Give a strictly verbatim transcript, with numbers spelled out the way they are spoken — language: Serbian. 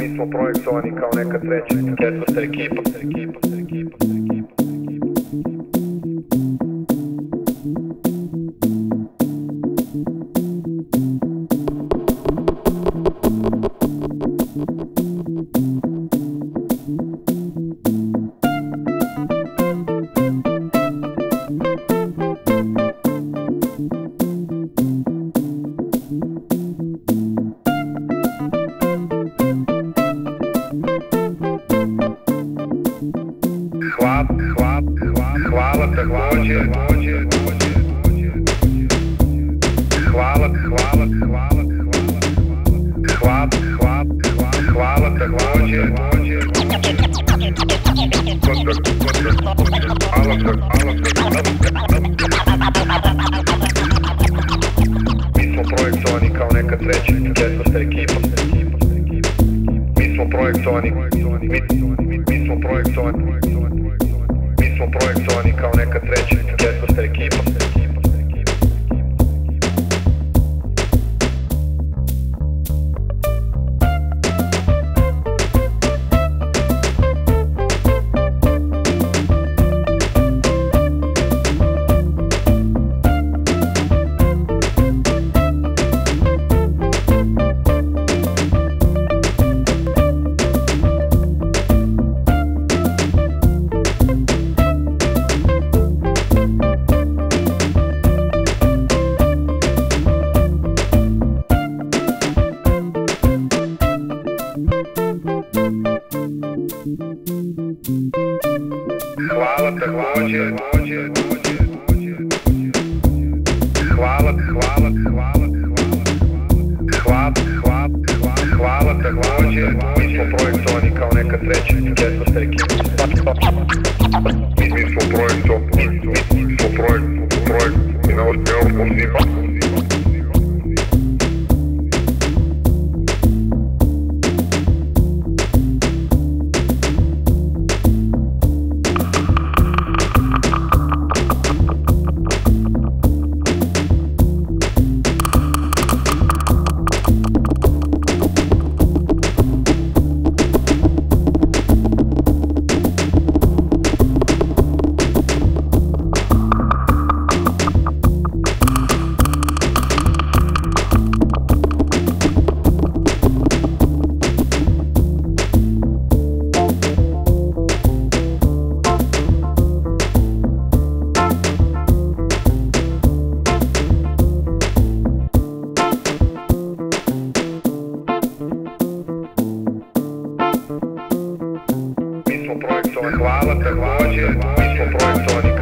Mi smo projektovani kao neka treća, četvrta ekipa, ekipa, ekipa, ekipa. Hvala, hvala, hvala također. Hvala, hvala, hvala, hvala, hvala, hvala također. Mi smo projektovani kao neka treća, četvrta ekipa. Mi smo projektovani, mi, mi smo projektovani. Mi smo projektovani kao neka treća, četvrta ekipa. Hvala također. Hvala, hvala, hvala, hvala, hvala, hvala također. Mi smo projektovani kao neka treća, četvrta ekipa. Mi smo projektovani, mi smo projektovani, projektovani, na osnovu poziva. Hvala također, mi smo projektovani